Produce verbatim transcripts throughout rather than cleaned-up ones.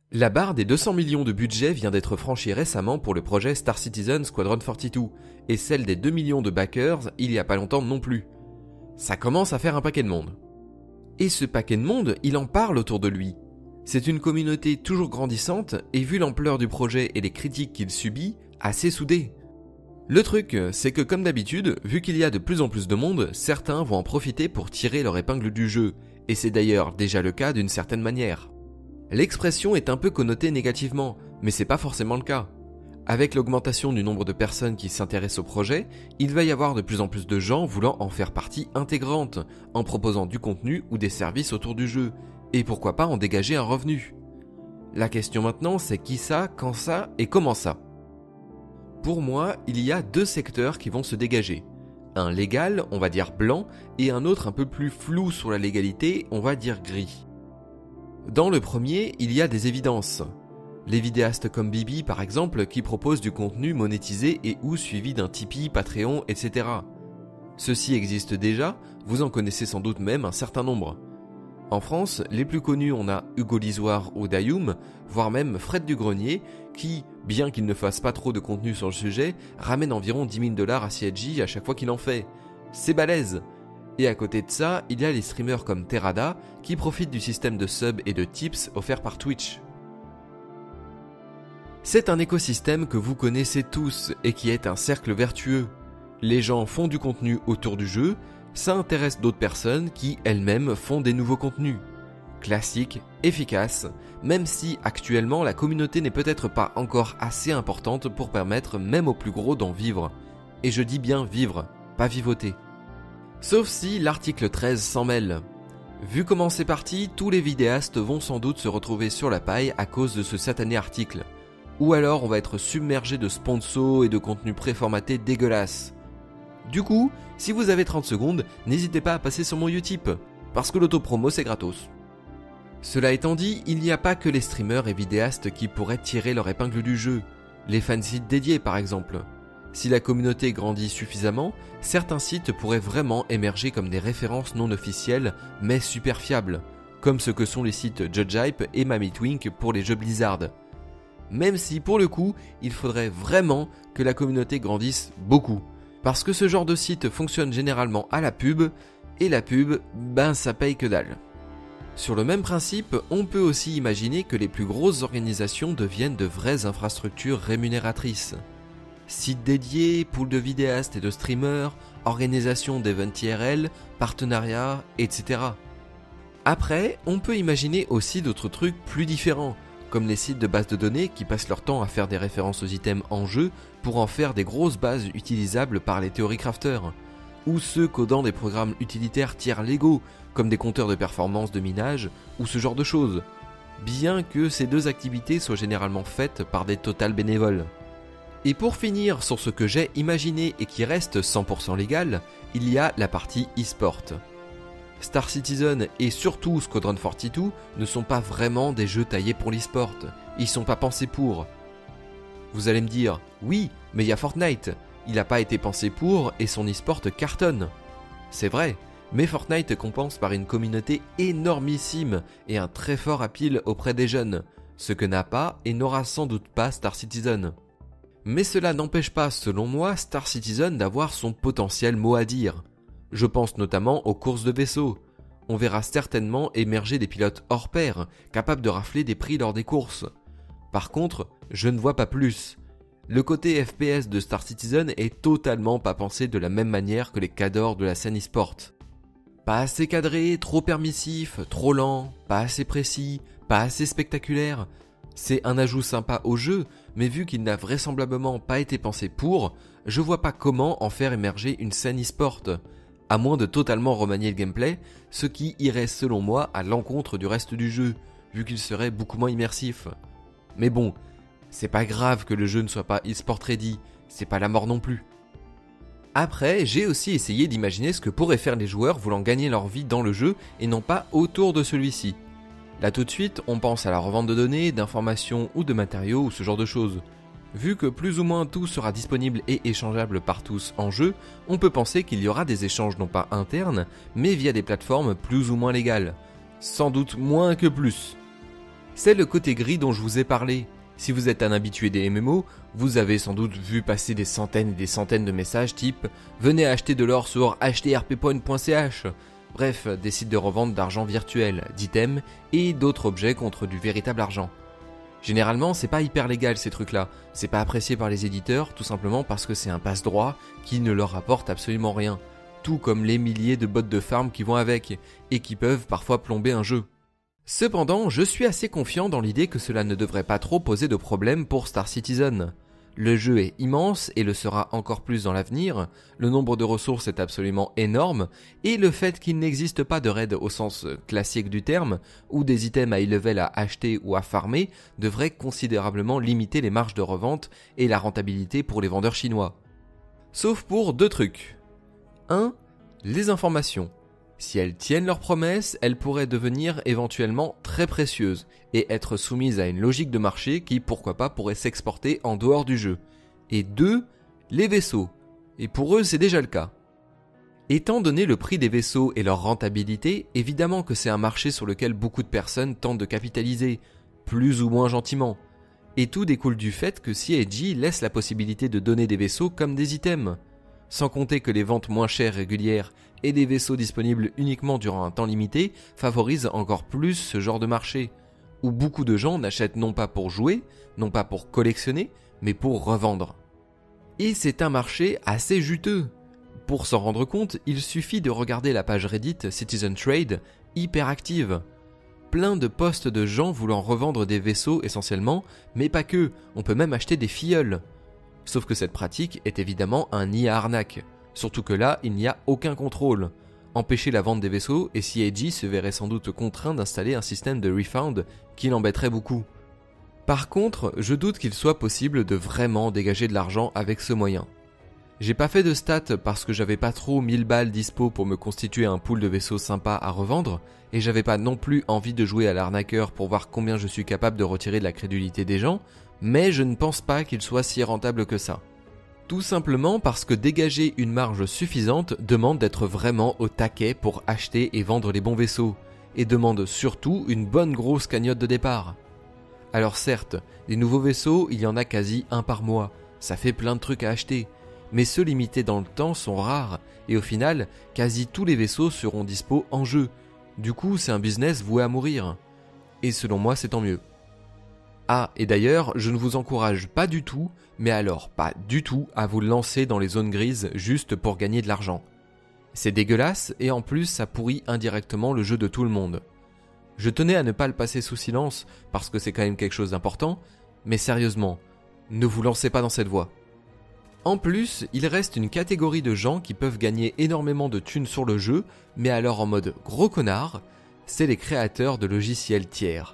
La barre des deux cents millions de budget vient d'être franchie récemment pour le projet Star Citizen Squadron quarante-deux, et celle des deux millions de backers il y a pas longtemps non plus. Ça commence à faire un paquet de monde. Et ce paquet de monde, il en parle autour de lui. C'est une communauté toujours grandissante, et vu l'ampleur du projet et les critiques qu'il subit, assez soudée. Le truc, c'est que comme d'habitude, vu qu'il y a de plus en plus de monde, certains vont en profiter pour tirer leur épingle du jeu, et c'est d'ailleurs déjà le cas d'une certaine manière. L'expression est un peu connotée négativement, mais c'est pas forcément le cas. Avec l'augmentation du nombre de personnes qui s'intéressent au projet, il va y avoir de plus en plus de gens voulant en faire partie intégrante, en proposant du contenu ou des services autour du jeu, et pourquoi pas en dégager un revenu. La question maintenant, c'est qui ça, quand ça et comment ça. Pour moi, il y a deux secteurs qui vont se dégager. Un légal, on va dire blanc, et un autre un peu plus flou sur la légalité, on va dire gris. Dans le premier, il y a des évidences. Les vidéastes comme Bibi par exemple qui proposent du contenu monétisé et ou suivi d'un Tipeee, Patreon, et cetera. Ceci existe déjà, vous en connaissez sans doute même un certain nombre. En France, les plus connus on a Hugo Lisoire ou Dayoum, voire même Fred Dugrenier, qui, bien qu'il ne fasse pas trop de contenu sur le sujet, ramène environ dix mille dollars à C I G à chaque fois qu'il en fait. C'est balèze. Et à côté de ça, il y a les streamers comme Terada qui profitent du système de subs et de tips offert par Twitch. C'est un écosystème que vous connaissez tous et qui est un cercle vertueux. Les gens font du contenu autour du jeu, ça intéresse d'autres personnes qui elles-mêmes font des nouveaux contenus. Classique, efficace, même si actuellement la communauté n'est peut-être pas encore assez importante pour permettre même aux plus gros d'en vivre. Et je dis bien vivre, pas vivoter. Sauf si l'article treize s'en mêle. Vu comment c'est parti, tous les vidéastes vont sans doute se retrouver sur la paille à cause de ce satané article. Ou alors on va être submergé de sponsors et de contenus préformatés dégueulasses. Du coup, si vous avez trente secondes, n'hésitez pas à passer sur mon Utip, parce que l'autopromo c'est gratos. Cela étant dit, il n'y a pas que les streamers et vidéastes qui pourraient tirer leur épingle du jeu. Les fansites dédiés par exemple. Si la communauté grandit suffisamment, certains sites pourraient vraiment émerger comme des références non officielles, mais super fiables, comme ce que sont les sites JudgeHype et MamiTwink pour les jeux Blizzard. Même si, pour le coup, il faudrait vraiment que la communauté grandisse beaucoup, parce que ce genre de site fonctionne généralement à la pub, et la pub, ben ça paye que dalle. Sur le même principe, on peut aussi imaginer que les plus grosses organisations deviennent de vraies infrastructures rémunératrices. Sites dédiés, poules de vidéastes et de streamers, organisation d'events I R L, partenariats, et cetera. Après, on peut imaginer aussi d'autres trucs plus différents, comme les sites de bases de données qui passent leur temps à faire des références aux items en jeu pour en faire des grosses bases utilisables par les theory crafters, ou ceux codant des programmes utilitaires tiers légaux, comme des compteurs de performance de minage, ou ce genre de choses, bien que ces deux activités soient généralement faites par des totales bénévoles. Et pour finir sur ce que j'ai imaginé et qui reste cent pour cent légal, il y a la partie e-sport. Star Citizen et surtout Squadron quarante-deux ne sont pas vraiment des jeux taillés pour l'e-sport, ils sont pas pensés pour. Vous allez me dire, oui, mais il y a Fortnite, il n'a pas été pensé pour et son e-sport cartonne. C'est vrai, mais Fortnite compense par une communauté énormissime et un très fort appeal auprès des jeunes, ce que n'a pas et n'aura sans doute pas Star Citizen. Mais cela n'empêche pas, selon moi, Star Citizen d'avoir son potentiel mot à dire. Je pense notamment aux courses de vaisseaux. On verra certainement émerger des pilotes hors pair, capables de rafler des prix lors des courses. Par contre, je ne vois pas plus. Le côté F P S de Star Citizen est totalement pas pensé de la même manière que les cadors de la scène e-sport. Pas assez cadré, trop permissif, trop lent, pas assez précis, pas assez spectaculaire. C'est un ajout sympa au jeu, mais vu qu'il n'a vraisemblablement pas été pensé pour, je vois pas comment en faire émerger une scène e-sport, à moins de totalement remanier le gameplay, ce qui irait selon moi à l'encontre du reste du jeu, vu qu'il serait beaucoup moins immersif. Mais bon, c'est pas grave que le jeu ne soit pas e-sport ready, c'est pas la mort non plus. Après, j'ai aussi essayé d'imaginer ce que pourraient faire les joueurs voulant gagner leur vie dans le jeu et non pas autour de celui-ci. Là tout de suite, on pense à la revente de données, d'informations ou de matériaux ou ce genre de choses. Vu que plus ou moins tout sera disponible et échangeable par tous en jeu, on peut penser qu'il y aura des échanges non pas internes, mais via des plateformes plus ou moins légales. Sans doute moins que plus. C'est le côté gris dont je vous ai parlé. Si vous êtes un habitué des M M O, vous avez sans doute vu passer des centaines et des centaines de messages type « Venez acheter de l'or sur acheter r p point point c h ». Bref, des sites de revente d'argent virtuel, d'items et d'autres objets contre du véritable argent. Généralement, c'est pas hyper légal ces trucs-là, c'est pas apprécié par les éditeurs tout simplement parce que c'est un passe-droit qui ne leur apporte absolument rien, tout comme les milliers de bots de farm qui vont avec et qui peuvent parfois plomber un jeu. Cependant, je suis assez confiant dans l'idée que cela ne devrait pas trop poser de problème pour Star Citizen. Le jeu est immense et le sera encore plus dans l'avenir, le nombre de ressources est absolument énorme, et le fait qu'il n'existe pas de raid au sens classique du terme, ou des items high level à acheter ou à farmer, devrait considérablement limiter les marges de revente et la rentabilité pour les vendeurs chinois. Sauf pour deux trucs. un. Les informations. Si elles tiennent leurs promesses, elles pourraient devenir éventuellement très précieuses et être soumises à une logique de marché qui, pourquoi pas, pourrait s'exporter en dehors du jeu. Et deux, les vaisseaux. Et pour eux, c'est déjà le cas. Étant donné le prix des vaisseaux et leur rentabilité, évidemment que c'est un marché sur lequel beaucoup de personnes tentent de capitaliser, plus ou moins gentiment. Et tout découle du fait que C I G laisse la possibilité de donner des vaisseaux comme des items. Sans compter que les ventes moins chères régulières et des vaisseaux disponibles uniquement durant un temps limité favorisent encore plus ce genre de marché, où beaucoup de gens n'achètent non pas pour jouer, non pas pour collectionner, mais pour revendre. Et c'est un marché assez juteux. Pour s'en rendre compte, il suffit de regarder la page Reddit Citizen Trade, hyper active. Plein de posts de gens voulant revendre des vaisseaux essentiellement, mais pas que, on peut même acheter des filleuls. Sauf que cette pratique est évidemment un nid à arnaque. Surtout que là, il n'y a aucun contrôle. Empêcher la vente des vaisseaux et C I G se verrait sans doute contraint d'installer un système de refund qui l'embêterait beaucoup. Par contre, je doute qu'il soit possible de vraiment dégager de l'argent avec ce moyen. J'ai pas fait de stats parce que j'avais pas trop mille balles dispo pour me constituer un pool de vaisseaux sympa à revendre, et j'avais pas non plus envie de jouer à l'arnaqueur pour voir combien je suis capable de retirer de la crédulité des gens, mais je ne pense pas qu'il soit si rentable que ça. Tout simplement parce que dégager une marge suffisante demande d'être vraiment au taquet pour acheter et vendre les bons vaisseaux, et demande surtout une bonne grosse cagnotte de départ. Alors certes, des nouveaux vaisseaux, il y en a quasi un par mois, ça fait plein de trucs à acheter, mais ceux limités dans le temps sont rares, et au final, quasi tous les vaisseaux seront dispo en jeu. Du coup, c'est un business voué à mourir. Et selon moi, c'est tant mieux. Ah, et d'ailleurs, je ne vous encourage pas du tout, mais alors pas du tout, à vous lancer dans les zones grises juste pour gagner de l'argent. C'est dégueulasse, et en plus, ça pourrit indirectement le jeu de tout le monde. Je tenais à ne pas le passer sous silence, parce que c'est quand même quelque chose d'important, mais sérieusement, ne vous lancez pas dans cette voie. En plus, il reste une catégorie de gens qui peuvent gagner énormément de thunes sur le jeu, mais alors en mode gros connard, c'est les créateurs de logiciels tiers.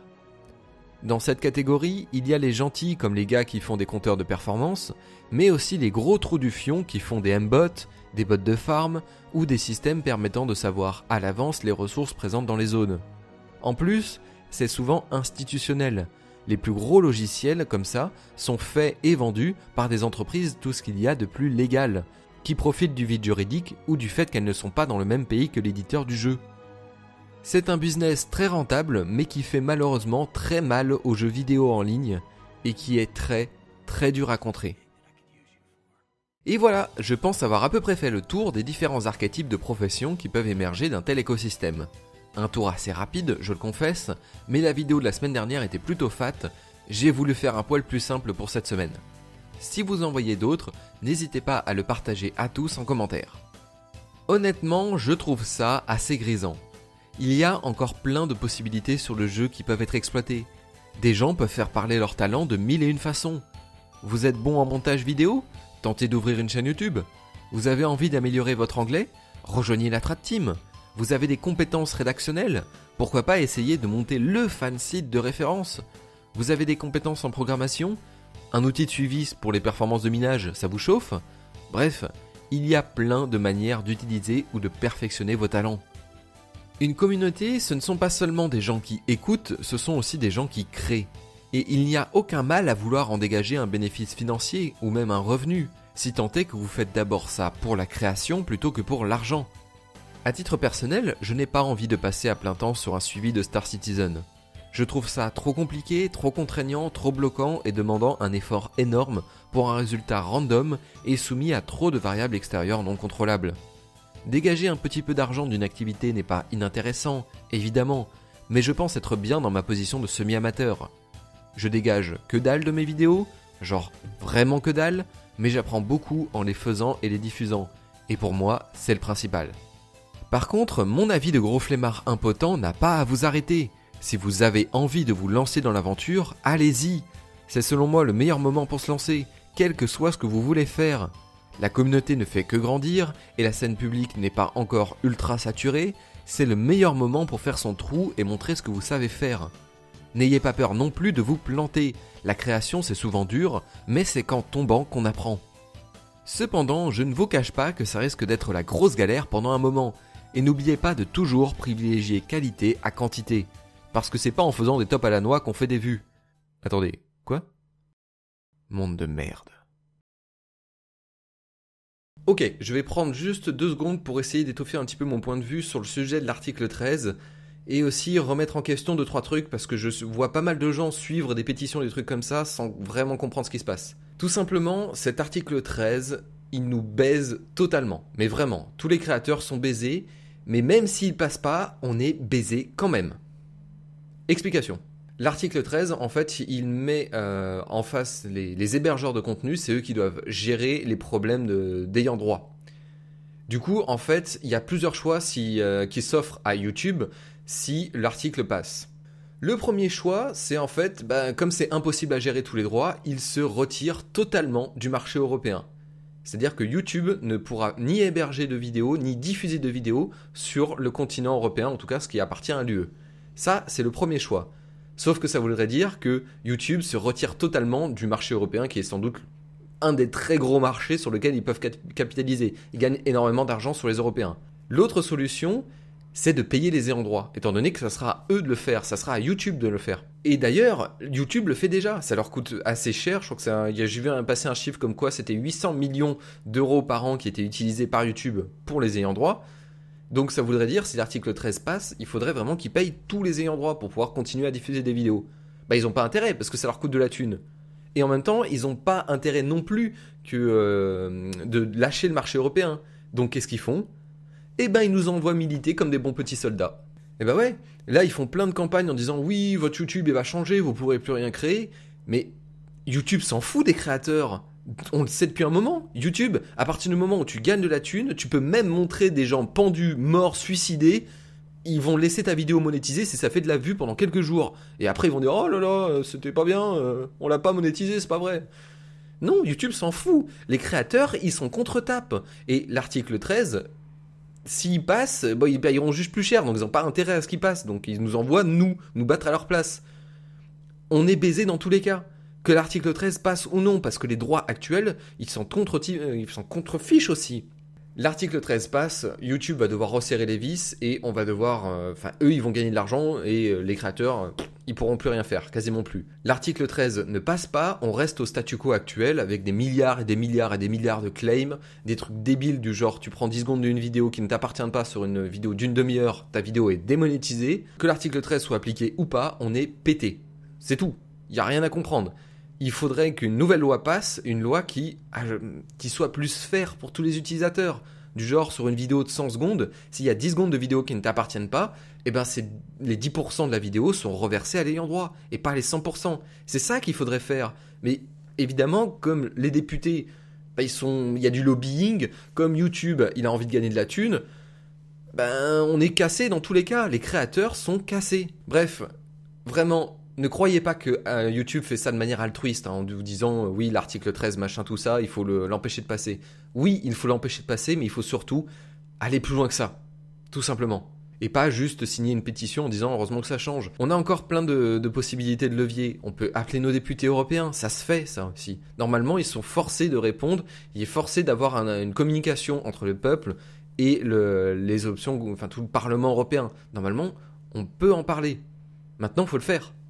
Dans cette catégorie, il y a les gentils comme les gars qui font des compteurs de performance, mais aussi les gros trous du fion qui font des M-bots, des bots de farm ou des systèmes permettant de savoir à l'avance les ressources présentes dans les zones. En plus, c'est souvent institutionnel. Les plus gros logiciels comme ça sont faits et vendus par des entreprises tout ce qu'il y a de plus légal, qui profitent du vide juridique ou du fait qu'elles ne sont pas dans le même pays que l'éditeur du jeu. C'est un business très rentable mais qui fait malheureusement très mal aux jeux vidéo en ligne et qui est très très dur à contrer. Et voilà, je pense avoir à peu près fait le tour des différents archétypes de professions qui peuvent émerger d'un tel écosystème. Un tour assez rapide, je le confesse, mais la vidéo de la semaine dernière était plutôt fat, j'ai voulu faire un poil plus simple pour cette semaine. Si vous en voyez d'autres, n'hésitez pas à le partager à tous en commentaire. Honnêtement, je trouve ça assez grisant. Il y a encore plein de possibilités sur le jeu qui peuvent être exploitées. Des gens peuvent faire parler leur talent de mille et une façons. Vous êtes bon en montage vidéo ? Tentez d'ouvrir une chaîne YouTube. Vous avez envie d'améliorer votre anglais ? Rejoignez la Trad Team. Vous avez des compétences rédactionnelles ? Pourquoi pas essayer de monter le fansite de référence ? Vous avez des compétences en programmation ? Un outil de suivi pour les performances de minage, ça vous chauffe ? Bref, il y a plein de manières d'utiliser ou de perfectionner vos talents. Une communauté, ce ne sont pas seulement des gens qui écoutent, ce sont aussi des gens qui créent. Et il n'y a aucun mal à vouloir en dégager un bénéfice financier ou même un revenu, si tant est que vous faites d'abord ça pour la création plutôt que pour l'argent. À titre personnel, je n'ai pas envie de passer à plein temps sur un suivi de Star Citizen. Je trouve ça trop compliqué, trop contraignant, trop bloquant et demandant un effort énorme pour un résultat random et soumis à trop de variables extérieures non contrôlables. Dégager un petit peu d'argent d'une activité n'est pas inintéressant, évidemment, mais je pense être bien dans ma position de semi-amateur. Je dégage que dalle de mes vidéos, genre vraiment que dalle, mais j'apprends beaucoup en les faisant et les diffusant, et pour moi, c'est le principal. Par contre, mon avis de gros flemmard impotent n'a pas à vous arrêter. Si vous avez envie de vous lancer dans l'aventure, allez-y. C'est selon moi le meilleur moment pour se lancer, quel que soit ce que vous voulez faire. La communauté ne fait que grandir, et la scène publique n'est pas encore ultra saturée, c'est le meilleur moment pour faire son trou et montrer ce que vous savez faire. N'ayez pas peur non plus de vous planter, la création c'est souvent dur, mais c'est qu'en tombant qu'on apprend. Cependant, je ne vous cache pas que ça risque d'être la grosse galère pendant un moment, et n'oubliez pas de toujours privilégier qualité à quantité, parce que c'est pas en faisant des tops à la noix qu'on fait des vues. Attendez, quoi ? Monde de merde. Ok, je vais prendre juste deux secondes pour essayer d'étoffer un petit peu mon point de vue sur le sujet de l'article treize, et aussi remettre en question deux trois trucs, parce que je vois pas mal de gens suivre des pétitions, des trucs comme ça, sans vraiment comprendre ce qui se passe. Tout simplement, cet article treize, il nous baise totalement, mais vraiment, tous les créateurs sont baisés, mais même s'ils passent pas, on est baisés quand même. Explication. L'article treize, en fait, il met euh, en face les, les hébergeurs de contenu, c'est eux qui doivent gérer les problèmes de, d'ayant droit. Du coup, en fait, il y a plusieurs choix si, euh, qui s'offrent à YouTube si l'article passe. Le premier choix, c'est en fait, bah, comme c'est impossible à gérer tous les droits, il se retire totalement du marché européen. C'est-à-dire que YouTube ne pourra ni héberger de vidéos, ni diffuser de vidéos sur le continent européen, en tout cas ce qui appartient à l'U E. Ça, c'est le premier choix. Sauf que ça voudrait dire que YouTube se retire totalement du marché européen, qui est sans doute un des très gros marchés sur lequel ils peuvent capitaliser. Ils gagnent énormément d'argent sur les Européens. L'autre solution, c'est de payer les ayants droit, étant donné que ça sera à eux de le faire, ça sera à YouTube de le faire. Et d'ailleurs, YouTube le fait déjà, ça leur coûte assez cher, je crois que c'est un, j'ai vu passer un chiffre comme quoi c'était huit cents millions d'euros par an qui étaient utilisés par YouTube pour les ayants droit. Donc ça voudrait dire, si l'article treize passe, il faudrait vraiment qu'ils payent tous les ayants droit pour pouvoir continuer à diffuser des vidéos. Bah ils n'ont pas intérêt, parce que ça leur coûte de la thune. Et en même temps, ils n'ont pas intérêt non plus que euh, de lâcher le marché européen. Donc qu'est-ce qu'ils font ? Eh ben ils nous envoient militer comme des bons petits soldats. Eh ben ouais, là ils font plein de campagnes en disant oui, votre YouTube il va changer, vous pourrez plus rien créer. Mais YouTube s'en fout des créateurs. On le sait depuis un moment. YouTube, à partir du moment où tu gagnes de la thune, tu peux même montrer des gens pendus, morts, suicidés. Ils vont laisser ta vidéo monétisée si ça fait de la vue pendant quelques jours. Et après ils vont dire oh là là, c'était pas bien, euh, on l'a pas monétisé, c'est pas vrai. Non, YouTube s'en fout. Les créateurs, ils sont contre-tapes. Et l'article treize... S'ils passent, bon, ils payeront juste plus cher, donc ils n'ont pas intérêt à ce qu'ils passent. Donc ils nous envoient, nous, nous battre à leur place. On est baisés dans tous les cas. Que l'article treize passe ou non, parce que les droits actuels, ils sont contre, ils sont contre-fiches aussi. L'article treize passe, YouTube va devoir resserrer les vis, et on va devoir... Enfin, euh, eux, ils vont gagner de l'argent, et euh, les créateurs, euh, ils pourront plus rien faire, quasiment plus. L'article treize ne passe pas, on reste au statu quo actuel, avec des milliards et des milliards et des milliards de claims, des trucs débiles du genre, tu prends dix secondes d'une vidéo qui ne t'appartient pas sur une vidéo d'une demi-heure, ta vidéo est démonétisée. Que l'article treize soit appliqué ou pas, on est pété. C'est tout. Il n'y a rien à comprendre. Il faudrait qu'une nouvelle loi passe, une loi qui, qui soit plus fair pour tous les utilisateurs. Du genre, sur une vidéo de cent secondes, s'il y a dix secondes de vidéo qui ne t'appartiennent pas, eh ben c'est, les dix pour cent de la vidéo sont reversés à l'ayant droit, et pas les cent pour cent. C'est ça qu'il faudrait faire. Mais évidemment, comme les députés, ben ils sont, il y a du lobbying, comme YouTube, il a envie de gagner de la thune, ben on est cassé dans tous les cas. Les créateurs sont cassés. Bref, vraiment... Ne croyez pas que euh, YouTube fait ça de manière altruiste, hein, en vous disant euh, oui, l'article treize, machin, tout ça, il faut le, l'empêcher de passer. Oui, il faut l'empêcher de passer, mais il faut surtout aller plus loin que ça, tout simplement. Et pas juste signer une pétition en disant heureusement que ça change. On a encore plein de, de possibilités de levier. On peut appeler nos députés européens, ça se fait ça aussi. Normalement, ils sont forcés de répondre, il est forcé d'avoir un, une communication entre le peuple et le, les options, enfin tout le Parlement européen. Normalement, on peut en parler. Maintenant, il faut le faire.